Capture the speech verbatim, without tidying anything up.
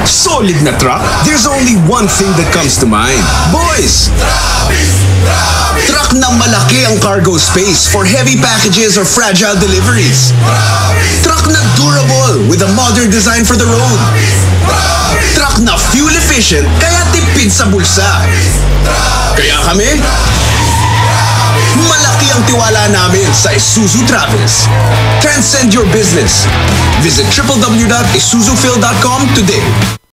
Solid na truck? There's only one thing that comes to mind. Boys! Truck na malaki ang cargo space for heavy packages or fragile deliveries. Truck na durable with a modern design for the road. Truck na fuel efficient kaya tipid sa bulsa. Kaya kami, malaki ang tiwala namin sa Isuzu TRAVIZ. Transcend your business. Visit w w w dot isuzu phil dot com today.